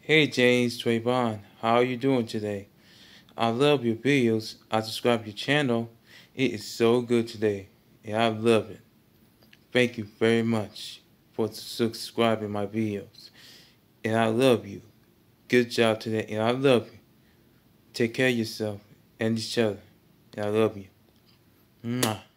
Hey James, it's Trevaughn. How are you doing today? I love your videos. I subscribe to your channel. It is so good today, and I love it. Thank you very much for subscribing my videos. And I love you. Good job today, and I love you. Take care of yourself and each other. And I love you. Mwah.